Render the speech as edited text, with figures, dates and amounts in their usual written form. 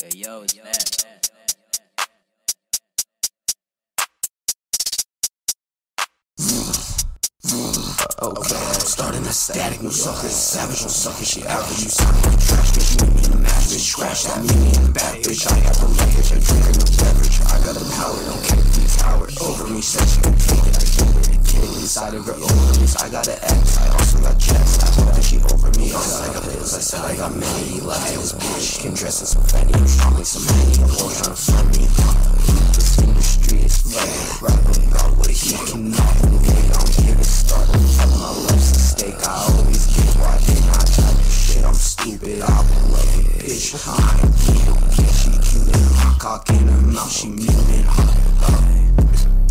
Hey yo, it's that. Okay, I'm starting a static, no sucker, savage, no sucker, she average. You sound like trash, bitch, you make me a match, bitch, scratch that me in the back, bitch. I have the language, I drink no beverage. I got the power, don't care if you tower over me, said she can take it, I give her a kid inside of her ovaries. I got an X, I also got chest, I hope that she over me. Cause I got pills, I said I got many. Left this bitch, can dress in some Fendi, I'm strong like some Henny, I'm always trying to friend me. This industry is funny, rap about what he can knock me, I don't give a start. My life's a stake, I always get why they not type of shit. I'm stupid, I will love you, bitch. I ain't cute, yeah, she cute and hot cock in her mouth, she muted.